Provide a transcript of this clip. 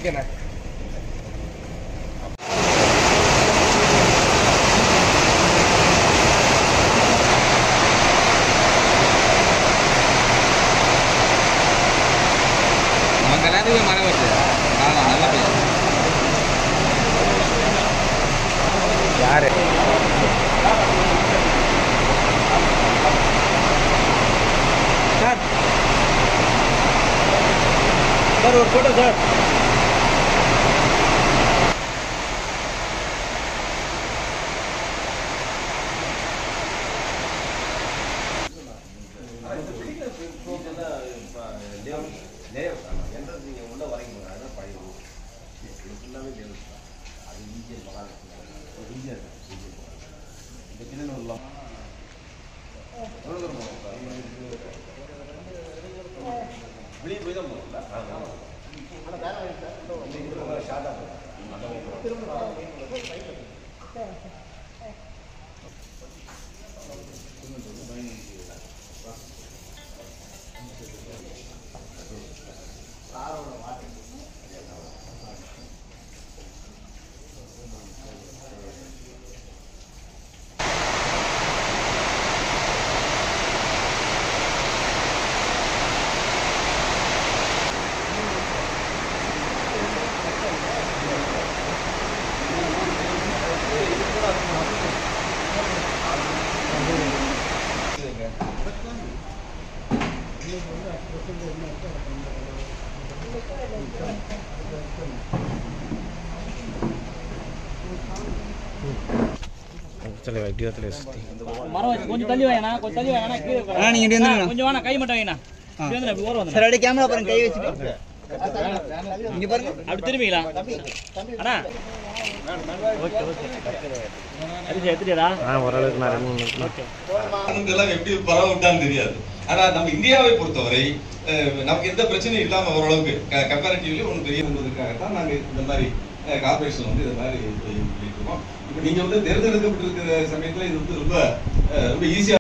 ஓகேண்ணா. அவங்க எல்லாத்துக்குமே மழை வருது. நல்லா பெய்யும். யாரு சார்? சார் ஒரு ஃபோட்டோ சார். நீங்கள் உள்ள வரைக்கும் அதான் பழைய ஃபுல்லாகவே லேவல் அது ஈஸியாக மகாலட்சுமி ஈஸியாக இருக்கும். இந்த கிணறு வரலாம் எவ்வளோ தூரம் போகணும்? வெளியே போய் தான் போகணும்ல. ஆனால் ஷார்ட்டாக கொஞ்சம் தள்ளி வாங்கண்ணா, கொஞ்சம் தள்ளி வாங்கண்ணா, கீழே கொஞ்சம் வேணா, கை மட்டும் வைங்கண்ணா. இப்படி ஓரம் வந்து சார் அப்படியே கேமரா பாருங்க, கை வச்சுட்டு இங்க பாருங்க, அப்படி திரும்பிக்கலாம் அண்ணா. ஓகே ஓகே எடுத்துட்டியா? ஓரளவுக்கு நான் 2 இதெல்லாம் எப்படி பரவ விட்டான்னு தெரியாது. ஆனா நம்ம இந்தியாவை பொறுத்தவரை நமக்கு எந்த பிரச்சனையும் இல்லாம ஓரளவுக்கு கம்பேரிட்டிவ்லி ஒன்று பெரிய என்பதற்காகத்தான் நாங்க இந்த மாதிரி கார்பரேஷன் வந்து இந்த மாதிரி இருக்கோம். இப்ப நீங்க வந்து தேர்ந்தெடுக்கப்பட்டிருக்கிற சமயத்துல இது வந்து ரொம்ப ஈஸியா